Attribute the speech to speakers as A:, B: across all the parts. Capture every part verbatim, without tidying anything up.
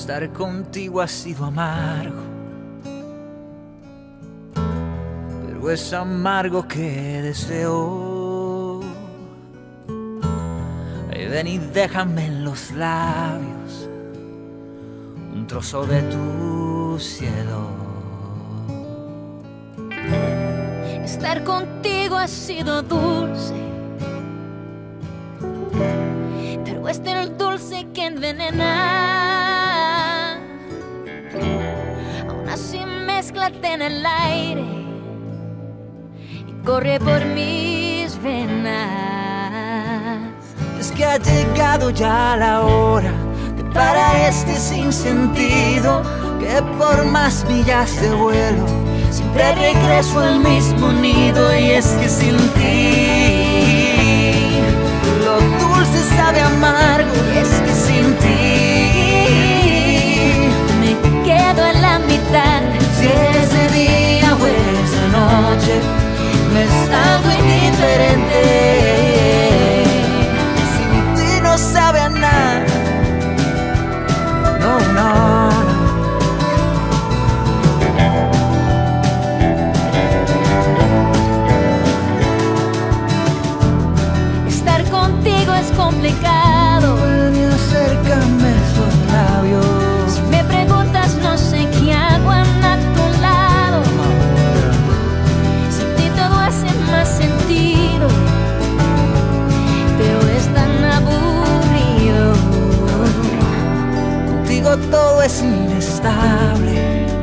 A: Estar contigo ha sido amargo, pero es amargo que deseo. Ay, ven y déjame en los labios un trozo de tu cielo.
B: Estar contigo ha sido dulce, pero es del dulce que envenena. Aún así mézclate en el aire y corre por mis venas.
A: Es que ha llegado ya la hora de parar este sinsentido, que por más millas de vuelo siempre regreso al mismo nido. Y es que sin ti lo dulce sabe amargo, y es que sin ti
B: me quedo en la mitad.
A: Si ese día o esa noche me es algo indiferente, sin ti no sabe a nada. No, no, no.
B: Estar contigo es complicado.
A: Ven y acércame esos labios.
B: Si me preguntas no sé qué hago a tu lado. Sin ti todo hace más sentido, pero es tan aburrido.
A: Contigo todo es inestable,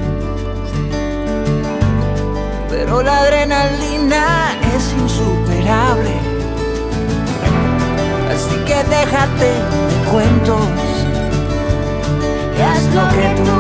A: pero la adrenalina es insuperable. Así que déjate de cuentos y haz lo que tú